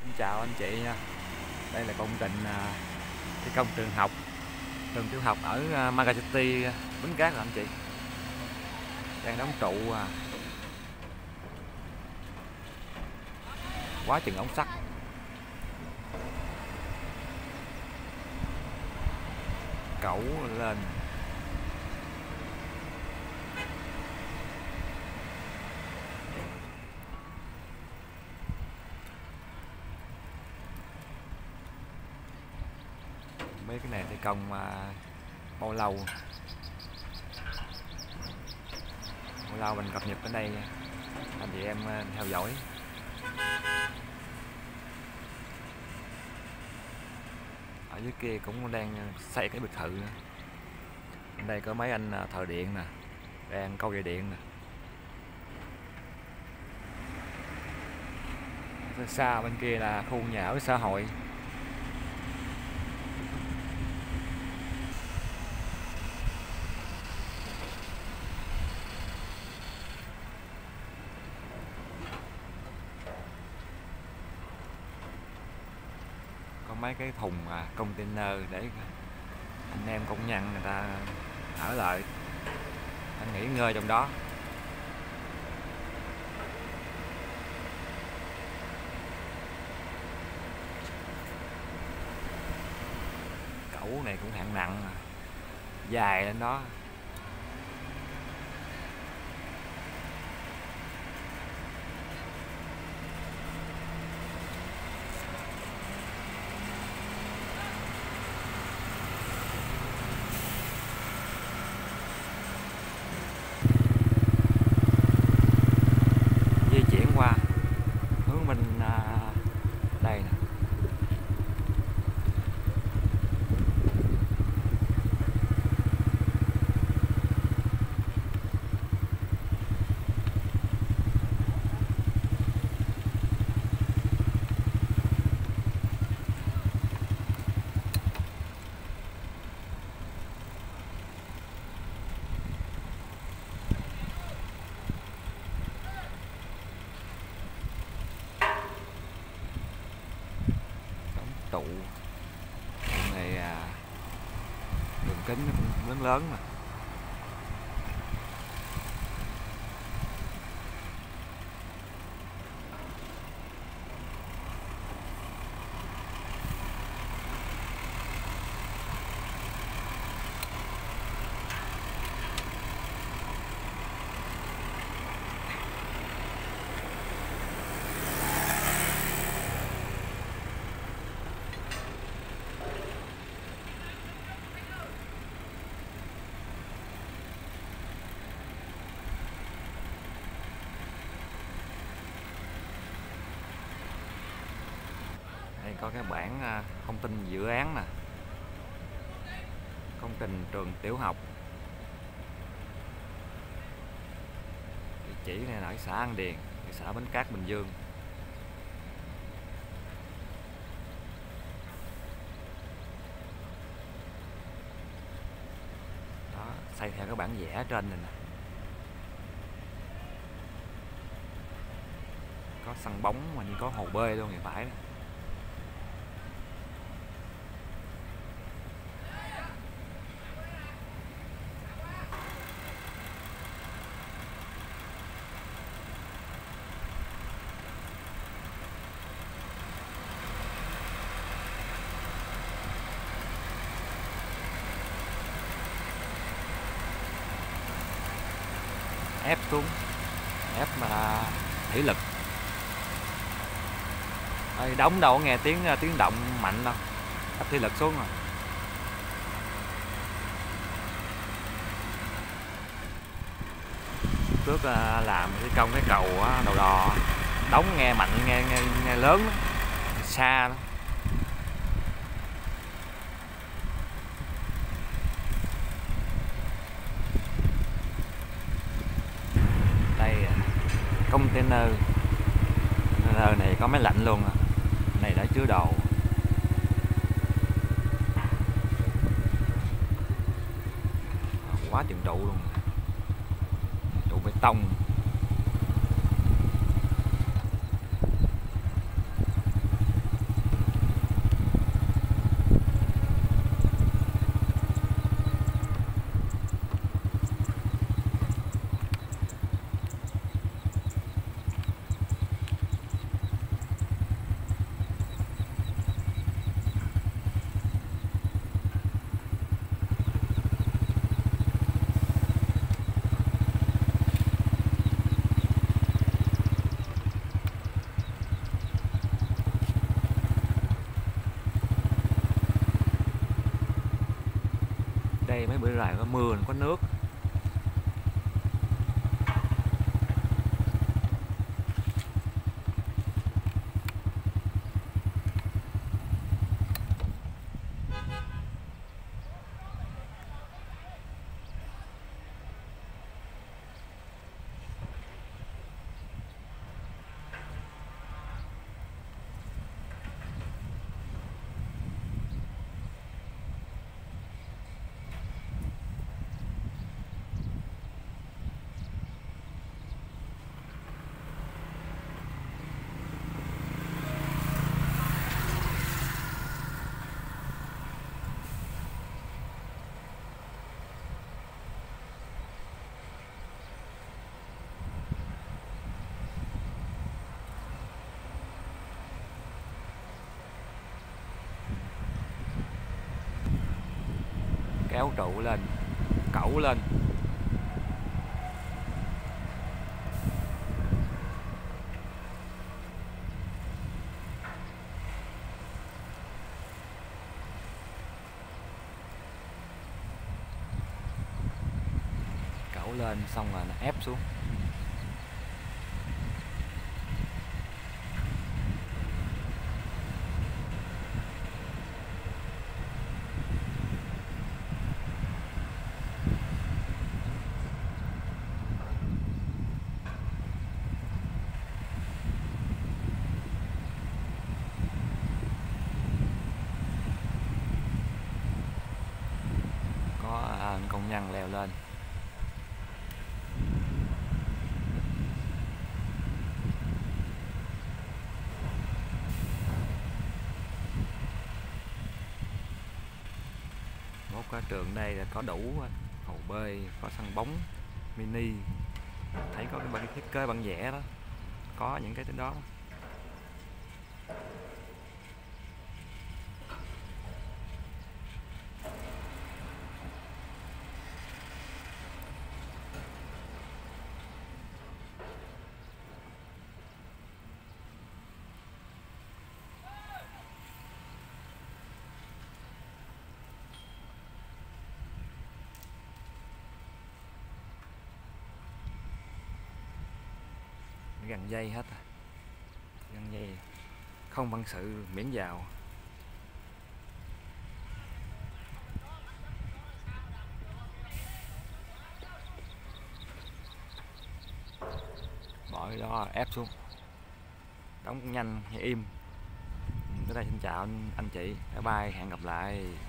Xin chào anh chị nha. Đây là công trình thi công trường tiểu học ở Mega City, Bến Cát rồi anh chị. Đang đóng trụ quá chừng ống sắt. Cẩu lên. Mấy cái này thi công bao lâu mình cập nhật ở đây nha anh chị em theo dõi. Ở dưới kia cũng đang xây cái biệt thự nữa. Ở đây có mấy anh thợ điện nè, đang câu dây điện nè. Xa bên kia là khu nhà ở xã hội. Có mấy cái thùng container để anh em công nhân người ta ở lại, anh nghỉ ngơi trong đó. Cẩu này cũng hạng nặng, dài lên đó. Di chuyển qua hướng bên đây nè. Trụ này đường kính nó cũng lớn lớn mà. Đây có cái bảng thông tin dự án nè, công trình trường tiểu học. Địa chỉ này là ở xã An Điền, thị xã Bến Cát, Bình Dương. Đó, xây theo cái bản vẽ trên này nè. Có sân bóng mà như có hồ bơi luôn thì phải đó. Ép xuống, ép mà thủy lực. Đóng đâu có nghe tiếng động mạnh đâu, ép thủy lực xuống rồi. Trước làm thi công cái cầu đầu đò, đóng nghe mạnh, nghe lớn đó. Xa đó. Container này có máy lạnh luôn. Này đã chứa đồ. Quá chừng trụ luôn, trụ bê tông. đây mấy bữa rồi có mưa có nước. Kéo trụ lên, cẩu lên. Cẩu lên xong rồi nó ép xuống. Công nhân leo lên. Một cái trường đây là có đủ hồ bơi, có sân bóng mini, thấy có cái bản thiết kế bản vẽ đó, có những cái thứ đó. Găng dây hết à. Găng dây không văn sự miễn vào. Bỏ cái đó ép xuống, đóng nhanh hay im. Tới đây xin chào anh chị, bye bye, hẹn gặp lại.